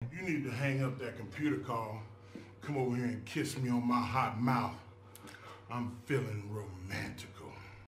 You need to hang up that computer call. Come over here and kiss me on my hot mouth. I'm feeling romantical.